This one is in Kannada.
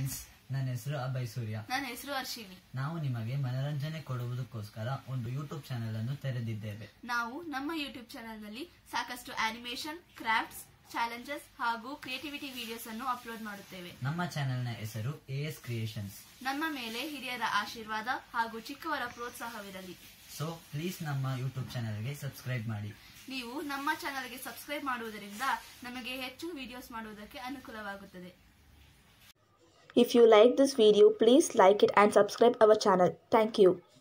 ಫ್ರೆಂಡ್ಸ್, ನನ್ನ ಹೆಸರು ಅಭಯ್ ಸೂರ್ಯ. ನನ್ನ ಹೆಸರು ಅರ್ಶಿನಿ. ನಾವು ನಿಮಗೆ ಮನರಂಜನೆ ಕೊಡುವುದಕ್ಕೋಸ್ಕರ ಒಂದು ಯೂಟ್ಯೂಬ್ ಚಾನೆಲ್ ಅನ್ನು ತೆರೆದಿದ್ದೇವೆ. ನಾವು ನಮ್ಮ ಯೂಟ್ಯೂಬ್ ಚಾನೆಲ್ ನಲ್ಲಿ ಸಾಕಷ್ಟು ಆನಿಮೇಷನ್, ಕ್ರಾಫ್ಟ್ಸ್, ಚಾಲೆಂಜಸ್ ಹಾಗೂ ಕ್ರಿಯೇಟಿವಿಟಿ ವಿಡಿಯೋಸ್ ಅನ್ನು ಅಪ್ಲೋಡ್ ಮಾಡುತ್ತೇವೆ. ನಮ್ಮ ಚಾನೆಲ್ ನ ಹೆಸರು AS ಕ್ರಿಯೇಷನ್ಸ್. ನಮ್ಮ ಮೇಲೆ ಹಿರಿಯರ ಆಶೀರ್ವಾದ ಹಾಗೂ ಚಿಕ್ಕವರ ಪ್ರೋತ್ಸಾಹವಿರಲಿ. ಸೊ ಪ್ಲೀಸ್ ನಮ್ಮ ಯೂಟ್ಯೂಬ್ ಚಾನೆಲ್ಗೆ ಸಬ್ಸ್ಕ್ರೈಬ್ ಮಾಡಿ. ನೀವು ನಮ್ಮ ಚಾನೆಲ್ಗೆ ಸಬ್ಸ್ಕ್ರೈಬ್ ಮಾಡುವುದರಿಂದ ನಮಗೆ ಹೆಚ್ಚು ವಿಡಿಯೋಸ್ ಮಾಡುವುದಕ್ಕೆ ಅನುಕೂಲವಾಗುತ್ತದೆ. If you like this video, please like it and subscribe our channel. Thank you.